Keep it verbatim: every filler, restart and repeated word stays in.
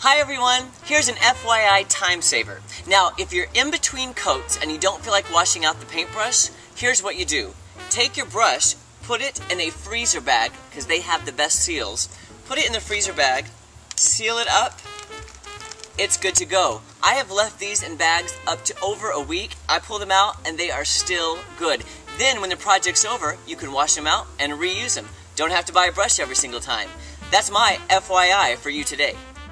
Hi everyone, here's an F Y I time saver. Now, if you're in between coats and you don't feel like washing out the paintbrush, here's what you do. Take your brush, put it in a freezer bag, because they have the best seals. Put it in the freezer bag, seal it up, it's good to go. I have left these in bags up to over a week. I pull them out and they are still good. Then when the project's over, you can wash them out and reuse them. Don't have to buy a brush every single time. That's my F Y I for you today.